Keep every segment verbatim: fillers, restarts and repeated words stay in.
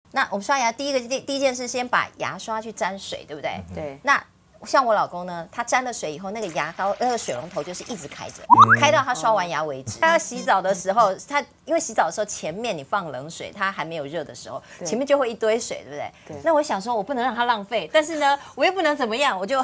那我们刷牙第一个第第一件事，先把牙刷去沾水，对不对？ 对。 那像我老公呢，他沾了水以后，那个牙膏那个水龙头就是一直开着，开到他刷完牙为止。他要洗澡的时候，他因为洗澡的时候前面你放冷水，他还没有热的时候，前面就会一堆水，对不对？对。那我想说，我不能让他浪费，但是呢，我又不能怎么样，我就。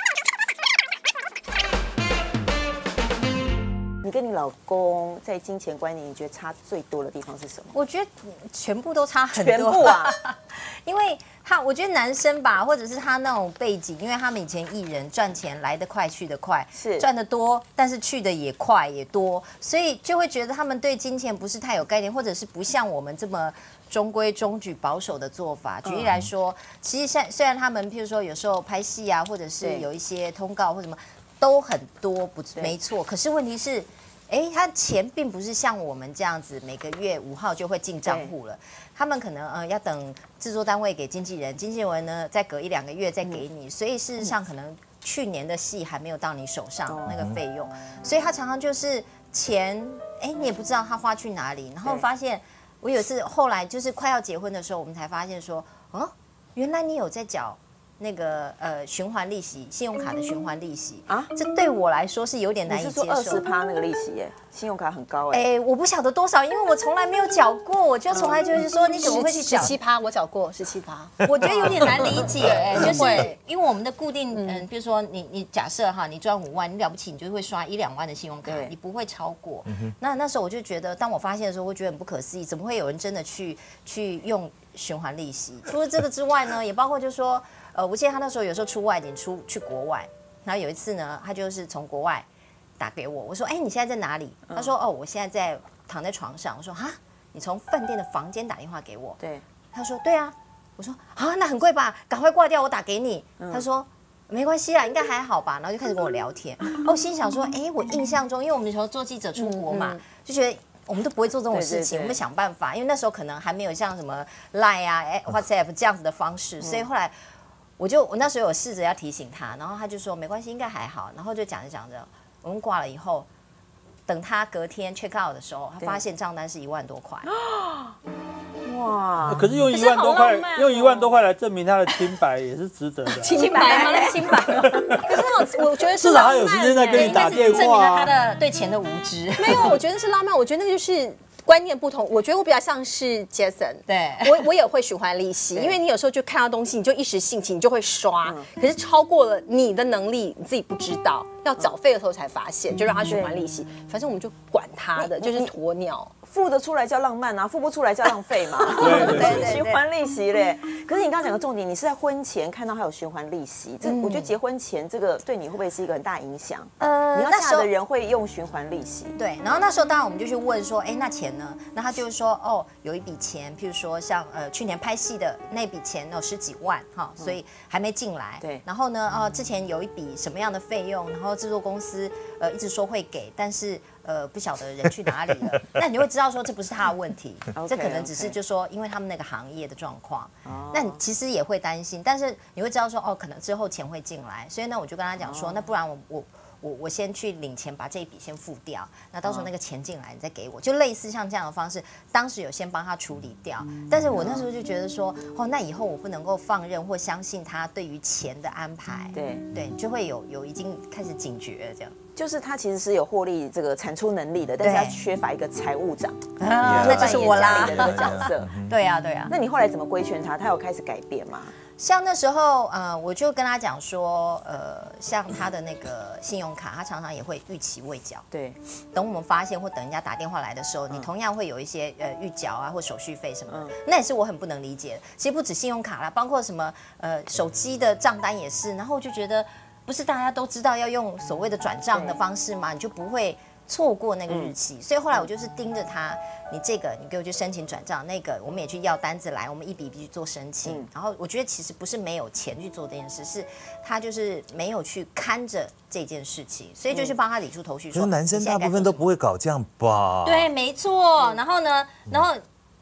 你跟你老公在金钱观念，你觉得差最多的地方是什么？ 我觉得全部都差很多。 全部啊， 因为他，我觉得男生吧，或者是他那种背景，因为他们以前艺人赚钱来得快去得快， 是赚得多，但是去的也快也多，所以就会觉得他们对金钱不是太有概念，或者是不像我们这么中规中矩、保守的做法。举例来说，其实像虽然他们譬如说有时候拍戏啊，或者是有一些通告或什么都很多，不没错，可是问题是。哎，他钱并不是像我们这样子，每个月五号就会进账户了。他们可能呃要等制作单位给经纪人，经纪人呢再隔一两个月再给你，所以事实上可能去年的戏还没有到你手上那个费用，所以他常常就是钱，哎，你也不知道他花去哪里。然后发现我有一次后来就是快要结婚的时候，我们才发现说，哦，原来你有在缴。那个呃循环利息，信用卡的循环利息啊，这对我来说是有点难以接受。 你是说二十趴那个利息耶？信用卡很高哎。 哎，我不晓得多少，因为我从来没有缴过，我就从来就是说你怎么会去缴？ 十七趴，我缴过十七趴。 我觉得有点难理解，哎，就是因为我们的固定，嗯，比如说你你假设哈，你赚五万，你了不起，你就会刷一两万的信用卡，你不会超过。那那时候我就觉得，当我发现的时候，我觉得很不可思议，怎么会有人真的去去用循环利息？除了这个之外呢，也包括就是说。呃，我记得他那时候有时候出外景，出去国外，然后有一次呢，他就是从国外打给我，我说，哎，你现在在哪里？他说，哦，我现在在躺在床上。我说，哈，你从饭店的房间打电话给我？ 对。 他说，对啊。我说，啊，那很贵吧？赶快挂掉，我打给你。他说，没关系啦，应该还好吧。然后就开始跟我聊天。我心想说，哎，我印象中，因为我们那时候做记者出国嘛，就觉得。我们都不会做这种事情，我们想办法，因为那时候可能还没有像什么 Line 啊、WhatsApp 这样子的方式，所以后来我就我那时候有试着要提醒他，然后他就说没关系，应该还好，然后就讲着讲着，我们挂了以后，等他隔天 check out 的时候，他发现账单是一万多块。 哇！可是用一万多块，用一万多块来证明他的清白也是值得的。 清白吗？那清白。 可是我我觉得至少他有时间在跟你打电话， 证明了他的对钱的无知。 没有，我觉得是浪漫。我觉得那个就是观念不同。我觉得我比较像是 Jason， 对我我也会循环利息，因为你有时候就看到东西，你就一时兴起，你就会刷。可是超过了你的能力，你自己不知道，要缴费的时候才发现，就让他循环利息。反正我们就管他的，就是鸵鸟。 付得出来叫浪漫啊，付不出来叫浪费嘛。 对对对，循环利息嘞。可是你刚刚讲的重点，你是在婚前看到他有循环利息，这我觉得结婚前这个对你会不会是一个很大影响？呃，你要嫁的人会用循环利息。 对，然后那时候当然我们就去问说，哎，那钱呢？那他就是说，哦，有一笔钱，譬如说像呃去年拍戏的那笔钱有十几万哈，所以还没进来。 对。 然后呢，哦，之前有一笔什么样的费用，然后制作公司呃一直说会给，但是。呃，不晓得人去哪里了，那你会知道说这不是他的问题，这可能只是就说因为他们那个行业的状况，那你其实也会担心，但是你会知道说哦，可能之后钱会进来，所以呢，我就跟他讲说，那不然我我我我先去领钱，把这一笔先付掉，那到时候那个钱进来你再给我，就类似像这样的方式，当时有先帮他处理掉，但是我那时候就觉得说，哦，那以后我不能够放任或相信他对于钱的安排， 对对，就会有有已经开始警觉这样。 就是他其实是有获利这个产出能力的，但是他缺乏一个财务长， 那就是我啦的那个角色。 对呀对呀。 那你后来怎么规劝他？他有开始改变吗？ 像那时候，呃，我就跟他讲说，呃，像他的那个信用卡，他常常也会逾期未缴。 对。 等我们发现或等人家打电话来的时候，你同样会有一些呃预缴啊或手续费什么的，那也是我很不能理解的。其实不止信用卡啦，包括什么呃手机的账单也是。然后我就觉得。不是大家都知道要用所谓的转账的方式吗？你就不会错过那个日期。嗯、所以后来我就是盯着他，你这个你给我去申请转账，那个我们也去要单子来，我们一笔一笔去做申请。嗯、然后我觉得其实不是没有钱去做这件事，是他就是没有去看着这件事情，所以就去帮他理出头绪说。 可是男生大部分都不会搞这样吧？ 对，没错。然后呢，然后。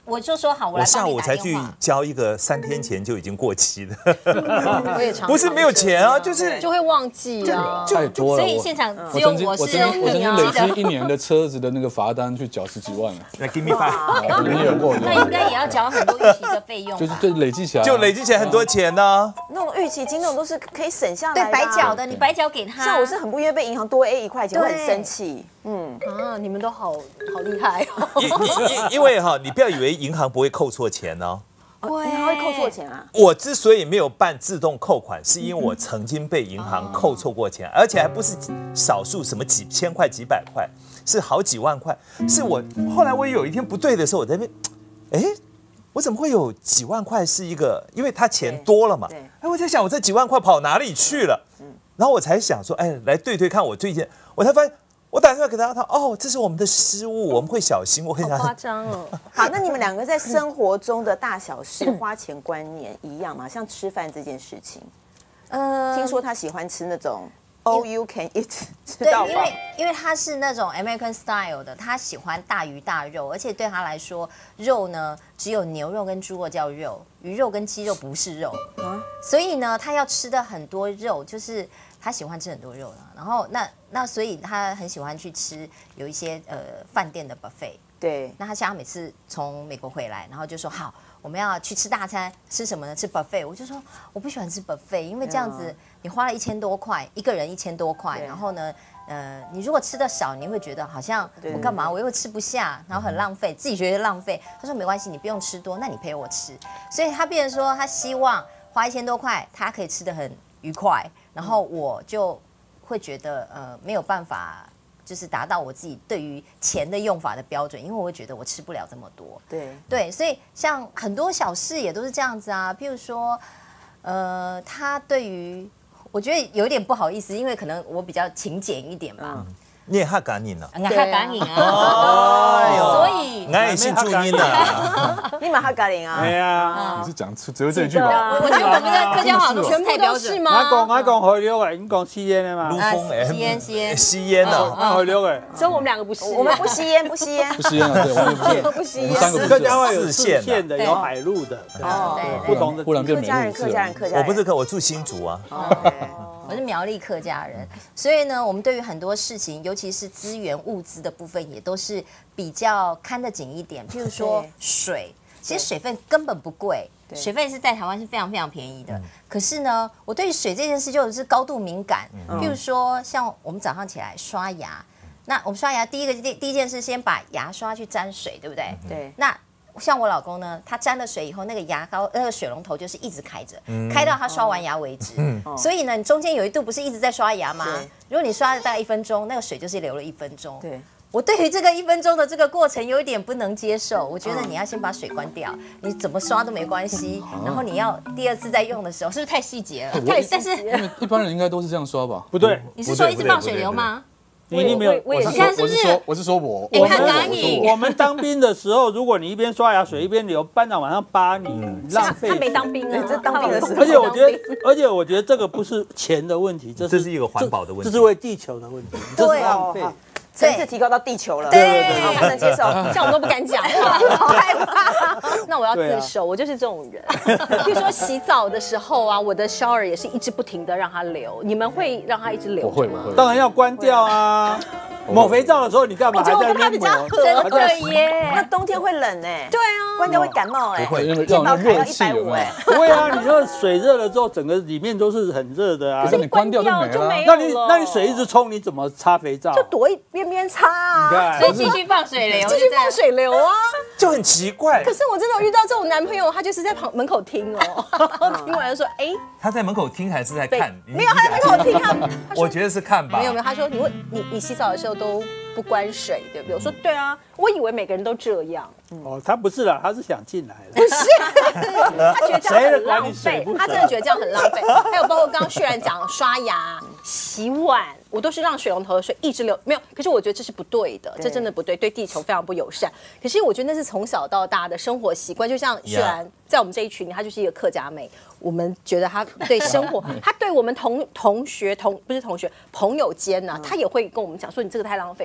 我就说好，我来我下午才去交一个三天前就已经过期的。 我也常不是没有钱啊，就是就会忘记啊， 太多了。 所以现场只有我是我曾经我曾经累积一年的车子的那个罚单去缴十几万了。 那 give me five， 你有过？ 那应该也要缴很多预期的费用， 就是对累积起来， 就累积起来很多钱呢。 那种预期金那种都是可以省下来的， 对，白缴的，你白缴给他。 像我是很不愿意被银行多 A 一块钱，会很生气。嗯啊，你们都好好厉害哦。 因因因为哈，你不要以为银行不会扣错钱哦。 对，银行会扣错钱啊。 我之所以没有办自动扣款，是因为我曾经被银行扣错过钱，而且还不是少数，什么几千块、几百块，是好几万块。是我后来我有一天不对的时候，我在那边，哎，我怎么会有几万块？是一个，因为他钱多了嘛。哎，我在想我这几万块跑哪里去了？然后我才想说，哎，来对对看，我最近我才发现。我打电话给他，他哦，这是我们的失误，我们会小心。我很夸张哦。 好，那你们两个在生活中的大小事、花钱观念一样吗？像吃饭这件事情，呃，听说他喜欢吃那种 all you can eat， 吃对， 到饱。 因为因为他是那种 American style 的，他喜欢大鱼大肉，而且对他来说，肉呢只有牛肉跟猪肉叫肉，鱼肉跟鸡肉不是肉，啊、所以呢，他要吃的很多肉，就是他喜欢吃很多肉呢。然后那那所以他很喜欢去吃有一些呃饭店的 buffet。 对， 那他像他每次从美国回来，然后就说好，我们要去吃大餐，吃什么呢？吃 buffet。我就说我不喜欢吃 buffet， 因为这样子你花了一千多块，一个人一千多块，然后呢，呃，你如果吃的少，你会觉得好像我干嘛，我又吃不下，然后很浪费，自己觉得浪费。他说没关系，你不用吃多，那你陪我吃。所以他变成说，他希望花一千多块，他可以吃得很愉快，然后我就会觉得呃没有办法。就是达到我自己对于钱的用法的标准，因为我会觉得我吃不了这么多。 对对，所以像很多小事也都是这样子啊。譬如说，呃，他对于我觉得有点不好意思，因为可能我比较勤俭一点吧。嗯你也哈赶你呢？ 我哈赶你啊！所以我也姓注音啊。 你马哈嘎林啊？ 对啊， 你是讲只有这一句吧？ 我觉得我们的客家话全部都是吗？ 我讲我讲河流的，你讲吸烟的嘛？ 撸风哎， 吸烟吸烟吸烟的， 啊河流的。 所以我们两个不是， 我们不吸烟，不吸烟， 不吸烟啊，对，我们不吸， 不吸烟。 我们三个不客家话是。 有四线的，有海陆的， 哦， 不同的。 忽然变美客家人， 路客家人，客家人。 我不是客，我住新竹啊。 我是苗栗客家人，所以呢，我们对于很多事情，尤其是资源物资的部分，也都是比较看得紧一点。譬如说水，其实水费根本不贵，水费是在台湾是非常非常便宜的。可是呢，我对于水这件事就是高度敏感。譬如说，像我们早上起来刷牙，那我们刷牙第一个第第一件事，先把牙刷去沾水，对不对？ 对。 那像我老公呢，他沾了水以后，那个牙膏那个水龙头就是一直开着，嗯、开到他刷完牙为止。嗯、所以呢，你中间有一度不是一直在刷牙吗？如果你刷了大概一分钟，那个水就是流了一分钟。 对， 我对于这个一分钟的这个过程有一点不能接受。我觉得你要先把水关掉，你怎么刷都没关系。然后你要第二次再用的时候，是不是太细节了？太但是一般人应该都是这样刷吧？ 不对， 你是说一直放水流吗？ 你一定没有， 我也你看是不是？ 我是说我， 你看哪里？ 我们当兵的时候，如果你一边刷牙水一边流，班长晚上扒你，浪费。 他没当兵啊， 这当兵的时候。 而且我觉得，而且我觉得这个不是钱的问题，这这是一个环保的问题， 这是为地球的问题，这是浪费。 层次提高到地球了， 对对对， 不能接受， 像我们都不敢讲话，好害怕。那我要自首，我就是这种人。比如说洗澡的时候啊，我的 shower 也是一直不停的让它流，你们会让它一直流？ 我会，我会。 当然要关掉啊。抹肥皂的时候，你干嘛还在那边抹？ 真的耶！ 那冬天会冷哎。 对啊， 关掉会感冒哎。 不会，因为健保卡要一气百五哎。 不会啊，你说水热了之后，整个里面都是很热的啊。 可是你关掉就没了。 那你那你水一直冲，你怎么擦肥皂？ 就躲一边边擦啊。 所以继续放水流， 继续放水流啊。 就很奇怪。 可是我真的有遇到这种男朋友，他就是在旁门口听哦，听完就说哎， 他在门口听还是在看？ 没有，他在门口听他。 我觉得是看吧。 没有没有，他说你你你洗澡的时候都不关水，对不对？我说对啊，我以为每个人都这样。 哦，他不是啦，他是想进来的。 不是，他觉得这样很浪费，他真的觉得这样很浪费。还有包括刚刚旭然讲刷牙、洗碗，我都是让水龙头的水一直流，没有。可是我觉得这是不对的，这真的不对，对地球非常不友善。可是我觉得那是从小到大的生活习惯，就像旭然在我们这一群里，她就是一个客家妹。我们觉得她对生活，她对我们同同学同不是同学朋友间呢、啊，她也会跟我们讲说你这个太浪费。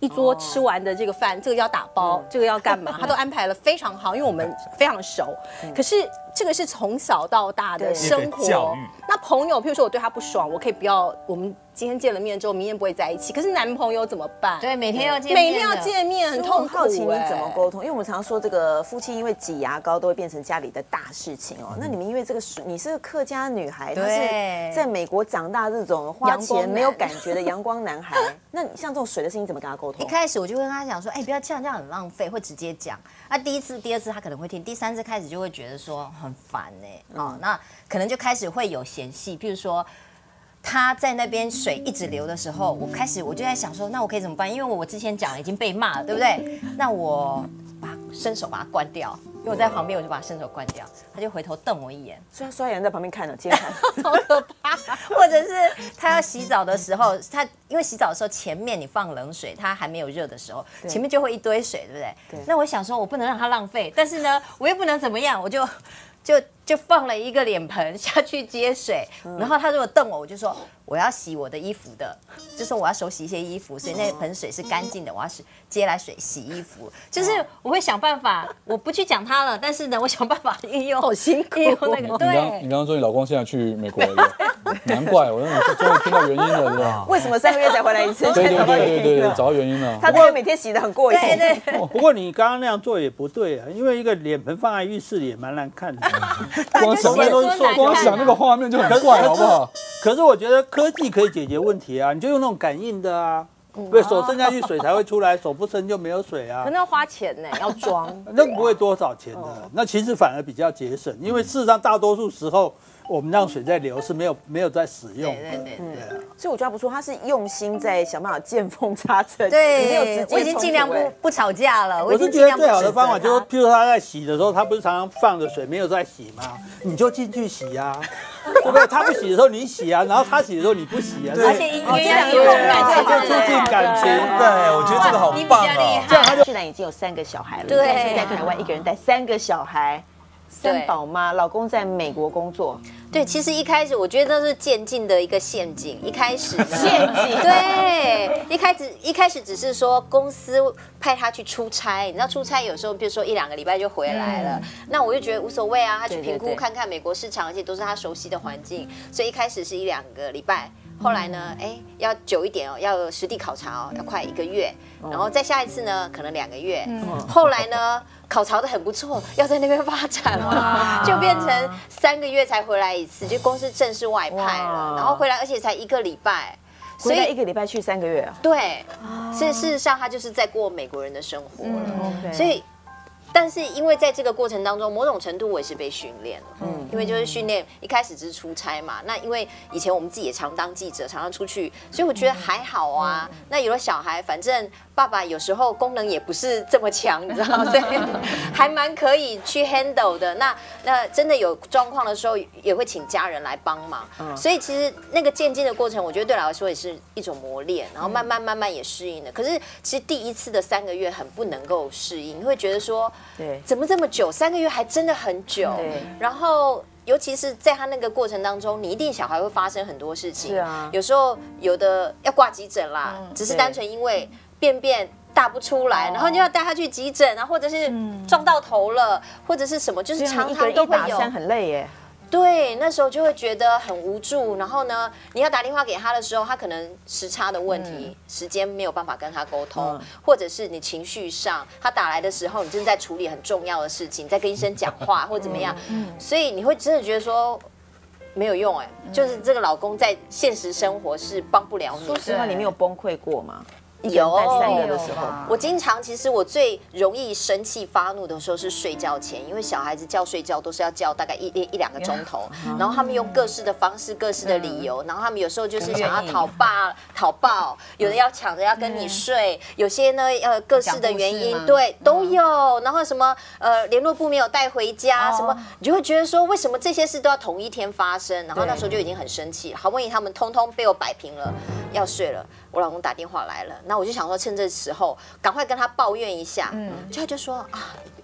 一桌吃完的这个饭，这个要打包，这个要干嘛，他都安排了非常好，因为我们非常熟。可是这个是从小到大的生活教育。 那朋友，譬如说我对他不爽，我可以不要，我们今天见了面之后，明天不会在一起。可是男朋友怎么办？ 对，每天要见面， 每天要见面，很痛苦。 好奇你怎么沟通？因为我们常说这个夫妻因为挤牙膏都会变成家里的大事情哦。那你们因为这个你是个客家女孩，她是在美国长大这种花钱没有感觉的阳光男孩，那你像这种水的事情怎么跟他沟通？ 一开始我就会跟他讲说，哎，不要这样，这样很浪费，会直接讲。那第一次、第二次他可能会听，第三次开始就会觉得说很烦哎，哦，那可能就开始会有嫌隙，譬如说。他在那边水一直流的时候，我开始我就在想说，那我可以怎么办？因为我之前讲了已经被骂了，对不对？那我把伸手把它关掉，因为我在旁边，我就把伸手关掉，他就回头瞪我一眼， 虽然刷牙在旁边看着，接着好可怕。或者是他要洗澡的时候，他因为洗澡的时候前面你放冷水，他还没有热的时候，前面就会一堆水，对不对？对。那我想说，我不能让他浪费，但是呢，我又不能怎么样，我就。就就放了一个脸盆下去接水，然后他如果瞪我，我就说我要洗我的衣服的，就说我要手洗一些衣服，所以那盆水是干净的，我要是接来水洗衣服，就是我会想办法，我不去讲他了，但是呢，我想办法运用， 好辛苦、 运用那个。对， 你刚刚说你老公现在去美国了，难怪我终于听到原因了，是吧？ 为什么三个月才回来一次？ 对对对对对对，找到原因了。 他这个每天洗得很过瘾。 对对。 不过你刚刚那样做也不对啊，因为一个脸盆放在浴室里也蛮难看的。 光想那个光想那个画面就很怪，好不好？ 可是我觉得科技可以解决问题啊，你就用那种感应的啊，对，手伸下去水才会出来，手不伸就没有水啊。 可那要花钱呢，要装， 那不会多少钱的，那其实反而比较节省，因为事实上大多数时候我们让水在流是没有没有在使用的。 对对对对。 所以我觉得不错，他是用心在想办法见缝插针， 对， 没有直接。 我已经尽量不不吵架了。 我是觉得最好的方法就是，譬如他在洗的时候，他不是常常放着水没有在洗吗？你就进去洗啊，对不对？他不洗的时候你洗啊，然后他洗的时候你不洗啊。 而且音乐要有感情，促进感情。 对，我觉得这个好棒哦。 这样他就现在已经有三个小孩了， 对， 是在台湾一个人带三个小孩。三宝妈，老公在美国工作。 对，其实一开始我觉得都是渐进的一个陷阱。一开始陷阱， 对，一开始一开始只是说公司派他去出差，你知道出差有时候比如说一两个礼拜就回来了，嗯、那我就觉得无所谓啊，他去评估看看美国市场，而且都是他熟悉的环境，所以一开始是一两个礼拜。后来呢，哎，要久一点哦，要实地考察哦，要快一个月，然后再下一次呢，可能两个月。后来呢，考察的很不错，要在那边发展了，就变成三个月才回来一次，就公司正式外派了，然后回来，而且才一个礼拜， 所以一个礼拜去三个月啊？ 对，所以事实上他就是在过美国人的生活了，所以。但是因为在这个过程当中，某种程度我也是被训练了，嗯，因为就是训练一开始只是出差嘛，那因为以前我们自己也常当记者，常常出去，所以我觉得还好啊。嗯、那有了小孩，反正爸爸有时候功能也不是这么强，你知道吗？所以还蛮可以去 handle 的。那那真的有状况的时候，也会请家人来帮忙。嗯、所以其实那个渐进的过程，我觉得对我来说也是一种磨练，然后慢慢慢慢也适应了。可是其实第一次的三个月很不能够适应，你会觉得说。 对， 怎么这么久？三个月还真的很久。对，然后尤其是在他那个过程当中，你一定小孩会发生很多事情。 是啊， 有时候有的要挂急诊啦，嗯、只是单纯因为便便大不出来，然后就要带他去急诊，然后或者是撞到头了，或者是什么，就是常常都会有。 很累耶。 对，那时候就会觉得很无助。然后呢，你要打电话给他的时候，他可能时差的问题，嗯、时间没有办法跟他沟通，嗯、或者是你情绪上，他打来的时候，你正在处理很重要的事情，在跟医生讲话或怎么样，嗯、所以你会真的觉得说没有用哎，嗯、就是这个老公在现实生活是帮不了你。 说实话，你没有崩溃过吗？有带三个的时候， 我经常其实我最容易生气发怒的时候是睡觉前，因为小孩子叫睡觉都是要叫大概一一两个钟头，然后他们用各式的方式、各式的理由，然后他们有时候就是想要讨爸、讨抱，有的要抢着要跟你睡，有些呢呃各式的原因，对都有，然后什么呃联络簿没有带回家，什么你就会觉得说为什么这些事都要同一天发生，然后那时候就已经很生气，好不容易他们通通被我摆平了，要睡了，我老公打电话来了。那我就想说，趁这时候赶快跟他抱怨一下，嗯，就他就说啊，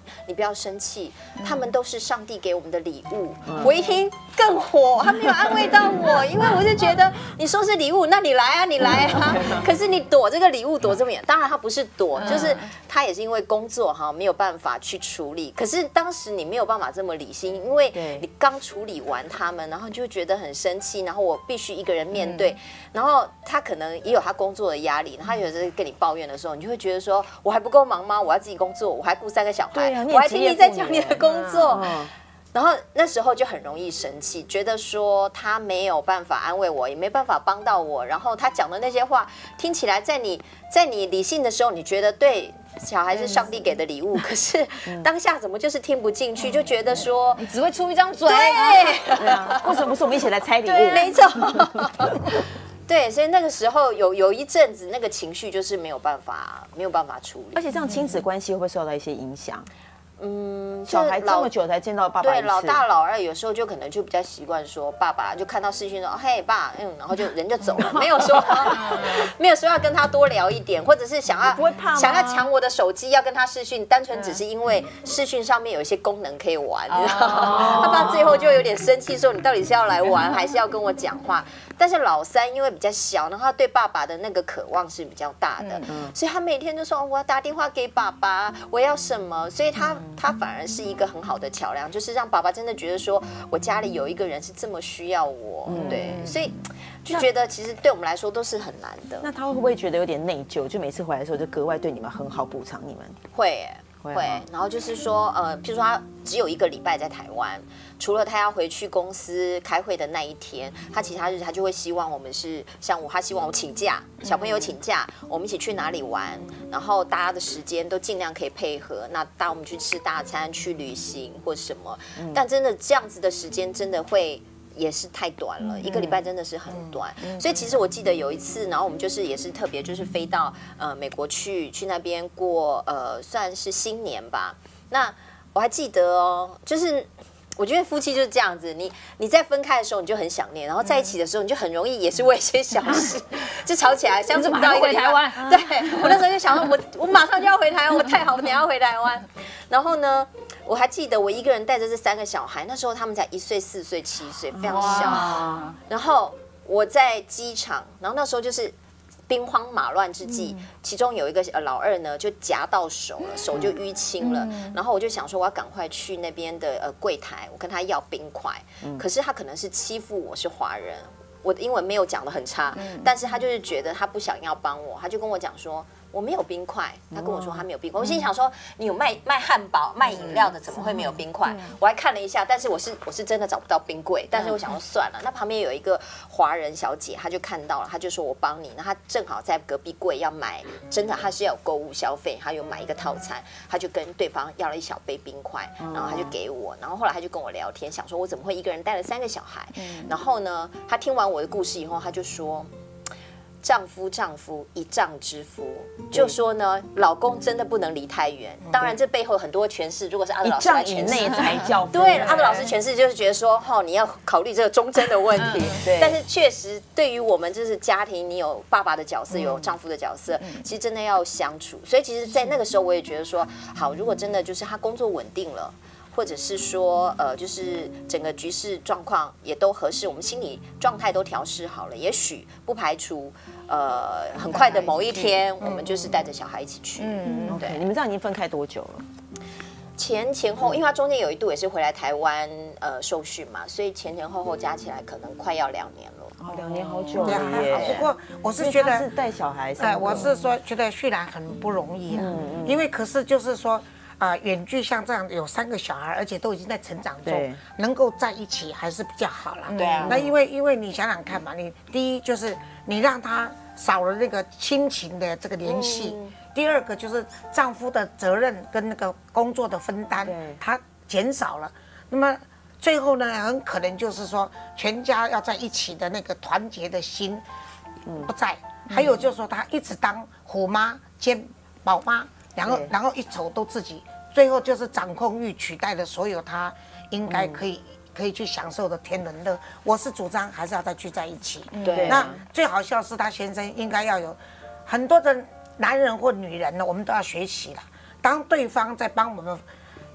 你不要生气，他们都是上帝给我们的礼物。我一听更火，他没有安慰到我，因为我就觉得你说是礼物，那你来啊，你来啊。可是你躲这个礼物躲这么远，当然他不是躲，就是他也是因为工作哈没有办法去处理。可是当时你没有办法这么理性，因为你刚处理完他们，然后就会觉得很生气，然后我必须一个人面对，然后他可能也有他工作的压力，他有时跟你抱怨的时候，你就会觉得说我还不够忙吗？我要自己工作，我还顾三个小孩，我还听你在讲你的工作。然后那时候就很容易生气，觉得说他没有办法安慰我，也没办法帮到我。然后他讲的那些话听起来，在你在你理性的时候，你觉得对小孩是上帝给的礼物，可是当下怎么就是听不进去，就觉得说你只会出一张嘴。 对啊，为什么不是我们一起来拆礼物？ 没错。对，所以那个时候有有一阵子，那个情绪就是没有办法没有办法处理， 而且这样亲子关系会不会受到一些影响？ 嗯， 小孩这么久才见到爸爸一对， 次， 老大老二有时候就可能就比较习惯说爸爸，就看到视讯说嘿爸，嗯，然后就人就走了，没有说没有说要跟他多聊一点，或者是想要不会怕吗想要抢我的手机要跟他视讯，单纯只是因为视讯上面有一些功能可以玩，你知道吗？他爸最后就有点生气，说你到底是要来玩还是要跟我讲话？但是老三因为比较小，然后他对爸爸的那个渴望是比较大的，所以他每天都说、哦、我要打电话给爸爸，我要什么，所以他他反而是一个很好的桥梁，就是让爸爸真的觉得说我家里有一个人是这么需要我，对，所以就觉得其实对我们来说都是很难的。 那他会不会觉得有点内疚？就每次回来的时候就格外对你们很好，补偿你们？ 会耶。 会会，然后就是说，呃，譬如说他只有一个礼拜在台湾，除了他要回去公司开会的那一天，他其他日他就会希望我们是像我，他希望我请假，小朋友请假，我们一起去哪里玩，然后大家的时间都尽量可以配合，那带我们去吃大餐、去旅行或什么。但真的这样子的时间真的会。也是太短了，一个礼拜真的是很短，所以其实我记得有一次，然后我们就是也是特别就是飞到呃美国去，去那边过呃算是新年吧。那我还记得哦，就是我觉得夫妻就是这样子，你你在分开的时候你就很想念，然后在一起的时候你就很容易也是为一些小事就吵起来，相处不到一个台湾。 对，我那时候就想说我我马上就要回台湾，我太好，我等一下要回台湾。然后呢？我还记得我一个人带着这三个小孩，那时候他们才一岁、四岁、七岁，非常小。然后我在机场，然后那时候就是兵荒马乱之际，其中有一个呃老二呢就夹到手了，手就淤青了。然后我就想说我要赶快去那边的呃柜台，我跟他要冰块。可是他可能是欺负我是华人，我的英文没有讲得很差，但是他就是觉得他不想要帮我，他就跟我讲说。我没有冰块，他跟我说他没有冰块，我心想说你有卖卖汉堡、卖饮料的，怎么会没有冰块？我还看了一下，但是我是我是真的找不到冰柜，但是我想说算了，那旁边有一个华人小姐，她就看到了，她就说我帮你，那她正好在隔壁柜要买，真的她是要有购物消费，她有买一个套餐，她就跟对方要了一小杯冰块，然后她就给我，然后后来她就跟我聊天，想说我怎么会一个人带了三个小孩？然后呢，她听完我的故事以后，她就说。丈夫，丈夫一丈之夫，就说呢，老公真的不能离太远。当然，这背后很多诠释，如果是阿德老师来诠释， 才叫对阿德老师诠释就是觉得说，哦，你要考虑这个忠贞的问题。 对， 但是确实，对于我们就是家庭，你有爸爸的角色，有丈夫的角色，其实真的要相处。所以，其实，在那个时候，我也觉得说，好，如果真的就是他工作稳定了。或者是说，呃，就是整个局势状况也都合适，我们心理状态都调试好了，也许不排除，呃，很快的某一天，我们就是带着小孩一起去。 嗯，对。你们这样已经分开多久了？ 前前后，因为他中间有一度也是回来台湾呃受训嘛，所以前前后后加起来可能快要两年了。 哦，两年好久了耶！不过我是觉得是带小孩， 哎，我是说觉得虽然很不容易啊，因为可是就是说。啊，远距像这样有三个小孩，而且都已经在成长中，能够在一起还是比较好啦。 对啊。 那因为因为你想想看嘛，你第一就是你让他少了那个亲情的这个联系，嗯、第二个就是丈夫的责任跟那个工作的分担，他减少了。那么最后呢，很可能就是说全家要在一起的那个团结的心不在。嗯、还有就是说他一直当虎妈兼宝妈。然后，然后一走都自己，最后就是掌控欲取代了所有他应该可以、嗯、可以去享受的天伦乐。我是主张还是要再聚在一起。 对。 那最好笑是他先生应该要有很多的男人或女人呢，我们都要学习了。当对方在帮我们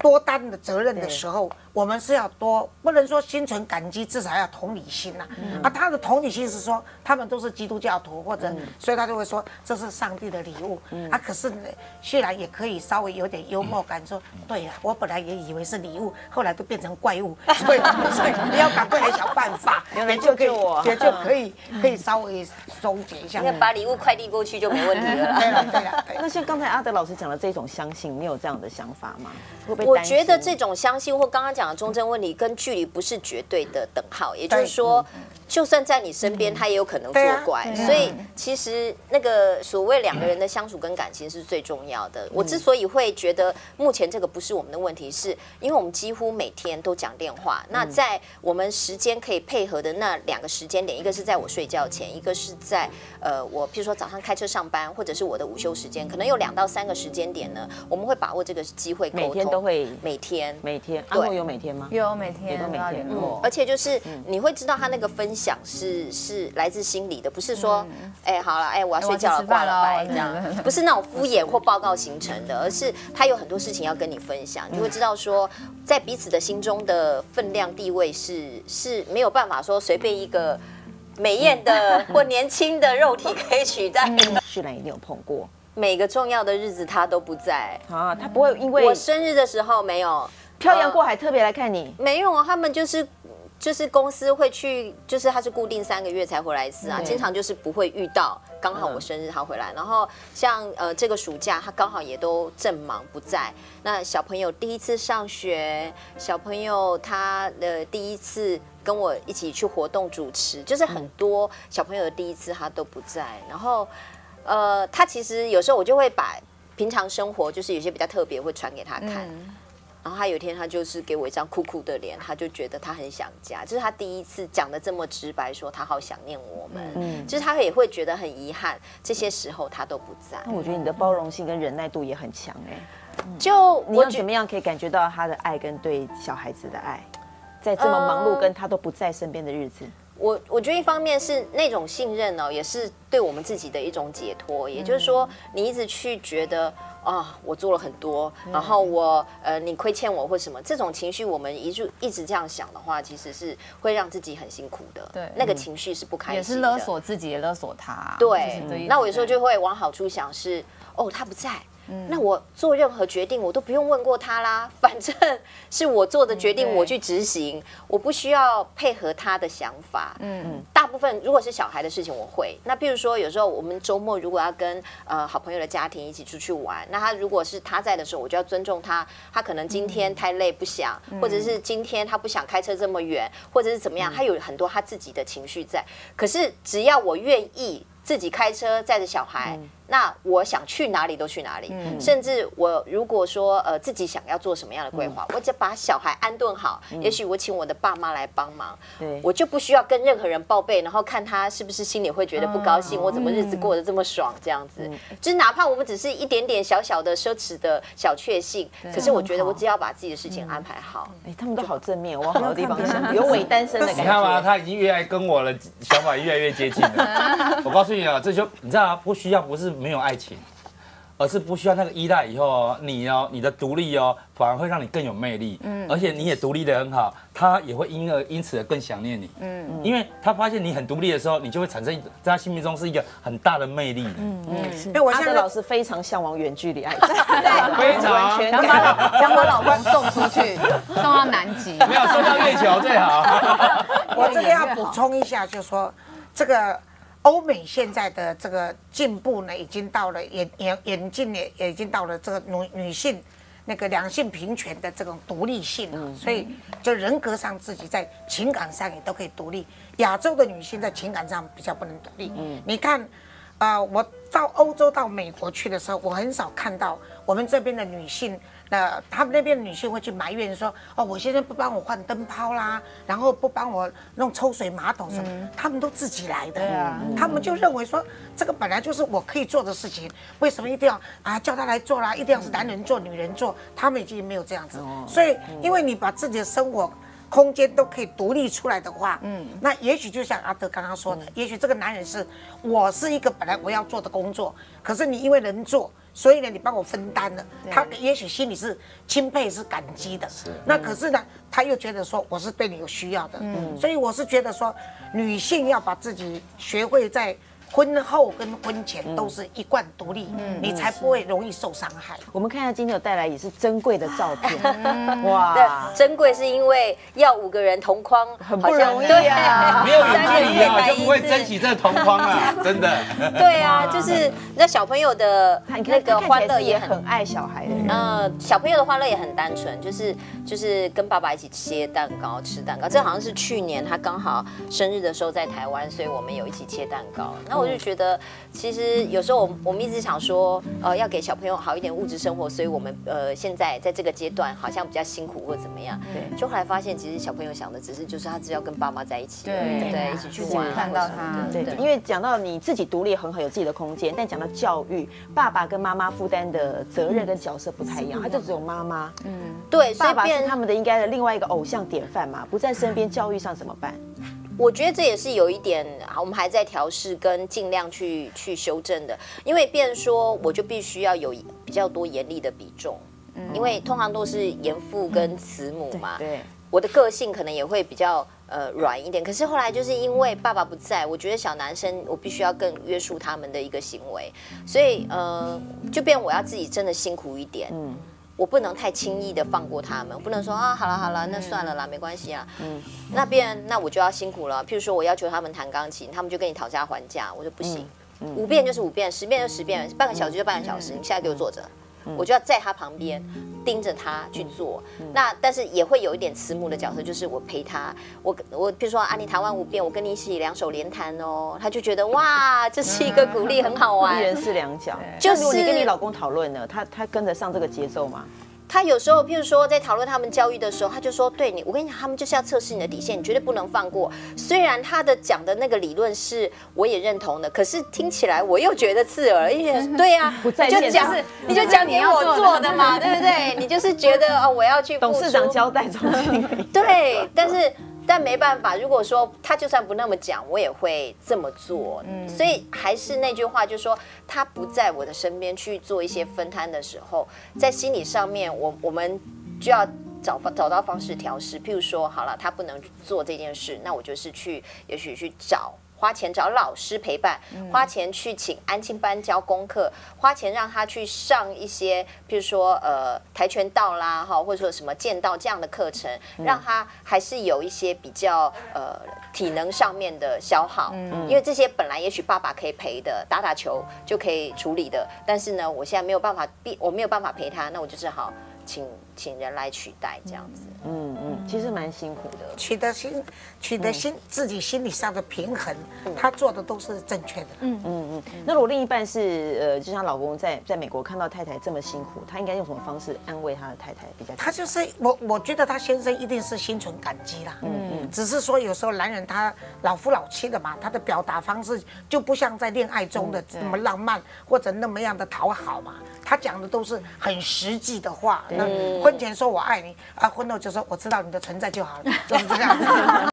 多担的责任的时候，我们是要多，不能说心存感激，至少要同理心呐、啊。嗯、啊，他的同理心是说，他们都是基督教徒，或者、嗯、所以他就会说这是上帝的礼物。嗯、啊，可是呢，虽然也可以稍微有点幽默感，说对呀，我本来也以为是礼物，后来都变成怪物，所以所以你要赶快来想办法， 也就可以也就可以可以稍微松解一下。 你看把礼物快递过去就没问题了。 对了对了， 那像刚才阿德老师讲的这种相信，你有这样的想法吗？会不会？ 我觉得这种相信或刚刚讲的忠贞问题跟距离不是绝对的等号，也就是说，就算在你身边，他也有可能作怪。所以其实那个所谓两个人的相处跟感情是最重要的。我之所以会觉得目前这个不是我们的问题，是因为我们几乎每天都讲电话。那在我们时间可以配合的那两个时间点，一个是在我睡觉前，一个是在呃我譬如说早上开车上班，或者是我的午休时间，可能有两到三个时间点呢，我们会把握这个机会沟通。 每天都会， 每天每天，阿诺有每天吗？ 有每天， 也都每天。 嗯，而且就是你会知道他那个分享是是来自心里的，不是说哎好了哎我要睡觉了挂了拜这样，不是那种敷衍或报告形成的，而是他有很多事情要跟你分享，你会知道说在彼此的心中的分量地位是是没有办法说随便一个美艳的或年轻的肉体可以取代的。 旭兰一定有碰过， 每个重要的日子他都不在啊，他不会因为我生日的时候没有漂洋过海特别来看你， 没有啊，他们就是就是公司会去，就是他是固定三个月才回来一次啊，经常就是不会遇到，刚好我生日他回来，然后像呃这个暑假他刚好也都正忙不在，那小朋友第一次上学，小朋友他的第一次跟我一起去活动主持，就是很多小朋友的第一次他都不在，然后呃他其实有时候我就会把平常生活就是有些比较特别会传给他看。嗯，然后他有一天，他就是给我一张哭哭的脸，他就觉得他很想家，这是他第一次讲的这么直白，说他好想念我们，嗯，就是他也会觉得很遗憾，这些时候他都不在。 那我觉得你的包容性跟忍耐度也很强哎， 就你要怎么样可以感觉到他的爱跟对小孩子的爱，在这么忙碌跟他都不在身边的日子。 我我觉得一方面是那种信任哦，也是对我们自己的一种解脱，也就是说，你一直去觉得。啊，我做了很多，然后我呃，你亏欠我或什么，这种情绪我们一直一直这样想的话，其实是会让自己很辛苦的。对，那个情绪是不开心的， 也是勒索自己，也勒索他。 对，那我有时候就会往好处想是，哦，他不在。嗯、那我做任何决定，我都不用问过他啦，反正是我做的决定，我去执行，我不需要配合他的想法。嗯嗯，大部分如果是小孩的事情，我会。那比如说，有时候我们周末如果要跟呃好朋友的家庭一起出去玩，那他如果是他在的时候，我就要尊重他。他可能今天太累不想，嗯、或者是今天他不想开车这么远，或者是怎么样，他有很多他自己的情绪在。可是只要我愿意自己开车载着小孩。嗯，那我想去哪里都去哪里，嗯、甚至我如果说呃自己想要做什么样的规划，嗯、我只要把小孩安顿好，嗯、也许我请我的爸妈来帮忙，对，我就不需要跟任何人报备，然后看他是不是心里会觉得不高兴，嗯、我怎么日子过得这么爽这样子，嗯、就是哪怕我们只是一点点小小的奢侈的小确幸，可是我觉得我只要把自己的事情安排好， 哎、嗯，他们都好正面，往好的地方想，有伪单身的感觉。 你看吗？他已经越来跟我的想法越来越接近了。我告诉你啊，这就你知道啊，不需要不是没有爱情。而是不需要那个依赖，以后哦，你哦，你的独立哦，反而会让你更有魅力。嗯，而且你也独立得很好，他也会因而因此而更想念你。嗯，因为他发现你很独立的时候，你就会产生在他心目中是一个很大的魅力。嗯嗯，因为我现在老师非常向往远距离爱情， 对，非常想把想把老公送出去，送到南极， 没有送到月球最好。 我这个要补充一下，就是说这个。欧美现在的这个进步呢，已经到了演演演进也也已经到了这个女女性那个两性平权的这种独立性啊，所以就人格上自己在情感上也都可以独立。亚洲的女性在情感上比较不能独立。嗯，你看，呃，我到欧洲到美国去的时候，我很少看到我们这边的女性。那他们那边的女性会去埋怨说：“哦，我先生不帮我换灯泡啦，然后不帮我弄抽水马桶什么，嗯、他们都自己来的。啊、他们就认为说，这个本来就是我可以做的事情，为什么一定要啊叫他来做啦？一定要是男人做、女人做？他们已经没有这样子。哦、所以，因为你把自己的生活空间都可以独立出来的话，嗯，那也许就像阿德刚刚说的，嗯、也许这个男人是我是一个本来我要做的工作，可是你因为能做。 所以呢，你帮我分担了，他也许心里是钦佩是感激的。那可是呢，他又觉得说我是对你有需要的。嗯，所以我是觉得说，女性要把自己学会在婚后跟婚前都是一贯独立，你才不会容易受伤害。 我们看一下今天有带来也是珍贵的照片，哇， 珍贵是因为要五个人同框， 很不容易啊， 没有远距离啊，就不会珍惜这同框啊，真的。 对啊，就是那小朋友的那个欢乐也很爱小孩的人， 呃，小朋友的欢乐也很单纯，就是就是跟爸爸一起切蛋糕、吃蛋糕。这好像是去年他刚好生日的时候在台湾，所以我们有一起切蛋糕。那我就觉得，其实有时候我们我们一直想说，呃，要给小朋友好一点物质生活，所以我们呃现在在这个阶段好像比较辛苦或怎么样。对。就后来发现，其实小朋友想的只是就是他只要跟爸妈在一起，对对，一起去玩， 看到他。 对，因为讲到你自己独立很好，有自己的空间，但讲到教育，爸爸跟妈妈负担的责任跟角色不太一样，他就只有妈妈。嗯。 对， 爸爸是他们的应该的另外一个偶像典范嘛，不在身边，教育上怎么办？ 我觉得这也是有一点，我们还在调试跟尽量去去修正的，因为变成说我就必须要有比较多严厉的比重，因为通常都是严父跟慈母嘛，对，我的个性可能也会比较呃软一点，可是后来就是因为爸爸不在，我觉得小男生我必须要更约束他们的一个行为，所以呃就变我要自己真的辛苦一点，嗯。我不能太轻易的放过他们，我不能说啊，好了好了，那算了啦，没关系啊。嗯，那边那我就要辛苦了。譬如说，我要求他们弹钢琴，他们就跟你讨价还价，我说不行，五遍就是五遍，十遍就十遍，半个小时就半个小时，你现在给我坐着。我就要在他旁边盯着他去做，那但是也会有一点慈母的角色，就是我陪他，我我比如说啊，你弹完五遍，我跟你一起两手连弹哦，他就觉得哇，这是一个鼓励，很好玩， 一人是两脚。 就是如果你跟你老公讨论呢，他他跟得上这个节奏吗？ 他有时候，譬如说在讨论他们教育的时候，他就说：“对你，我跟你讲，他们就是要测试你的底线，你绝对不能放过。”虽然他的讲的那个理论是我也认同的，可是听起来我又觉得刺耳，因为对呀， 不在就讲你就讲点我做的嘛，对不对？你就是觉得哦，我要去董事长交代总经理， 对，但是。但没办法，如果说他就算不那么讲，我也会这么做。嗯，所以还是那句话，就是说他不在我的身边去做一些分摊的时候，在心理上面，我我们就要找找到方式调试。譬如说，好了，他不能做这件事，那我就是去，也许去找。花钱找老师陪伴，花钱去请安亲班教功课，花钱让他去上一些，譬如说呃跆拳道啦，哈，或者说什么剑道这样的课程，让他还是有一些比较呃体能上面的消耗，因为这些本来也许爸爸可以陪的，打打球就可以处理的，但是呢，我现在没有办法，我没有办法陪他，那我就只好请请人来取代这样子。 嗯嗯，其实蛮辛苦的， 取得心取得心、嗯、自己心理上的平衡，他做的都是正确的。 嗯嗯嗯。那如果另一半是呃，就像老公在在美国看到太太这么辛苦，他应该用什么方式安慰他的太太比较？ 他就是我，我觉得他先生一定是心存感激啦。嗯嗯。只是说有时候男人他老夫老妻的嘛，他的表达方式就不像在恋爱中的那么浪漫、嗯、或者那么样的讨好嘛。他讲的都是很实际的话。那婚前说我爱你啊，婚后就说我知道你的存在就好了，就是这样子。